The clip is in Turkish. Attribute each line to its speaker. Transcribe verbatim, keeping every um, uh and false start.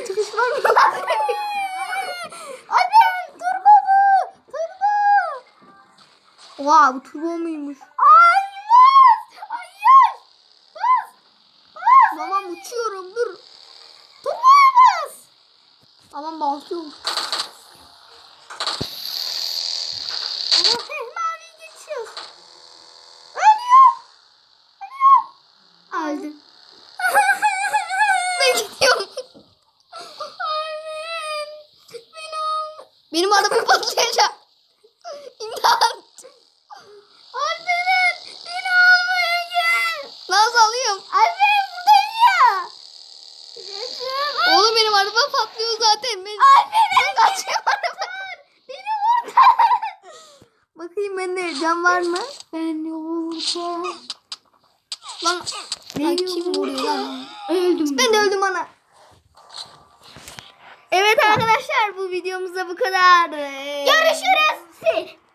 Speaker 1: Turbo çıkış var mı? Annem turbo bu. Turbo. Oha bu turbo muymuş? Ay bas. Hayır. Bas. Bas. Tamam uçuyorum dur. Turboya bas. Tamam basıyorum. Ama heh, mavi geçiyoruz. Ölüyor. Ölüyor. Öldüm. Ben gidiyorum. Annem. Benim. Benim araba patlayacak. İmdat. Alperen beni almaya gel. Nasıl alayım? Alperen buradayım ya. Oğlum benim araba patlıyor zaten. Ben, Alperen ben kaçıyorum arabadan. Beni vurdu. Bakayım bende cam var mı? Ben vurdum. Lan ne kim vuruyor lan? Öldüm. Ben de öldüm ana. Evet arkadaşlar bu videomuzda bu kadar. Görüşürüz.